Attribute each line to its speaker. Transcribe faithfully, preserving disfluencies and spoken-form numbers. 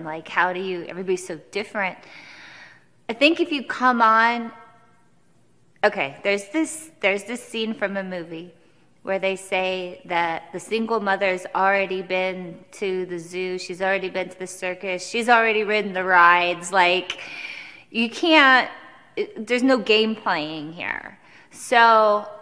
Speaker 1: Like, how do you, everybody's so different. I think if you come on, okay, there's this, there's this scene from a movie where they say that the single mother's already been to the zoo, she's already been to the circus, she's already ridden the rides. Like, you can't, there's no game playing here. So